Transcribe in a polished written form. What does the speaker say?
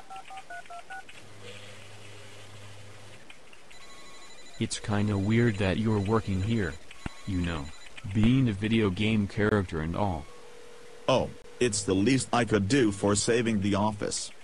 It's kinda weird that you're working here. You know, being a video game character and all. Oh, it's the least I could do for saving the office.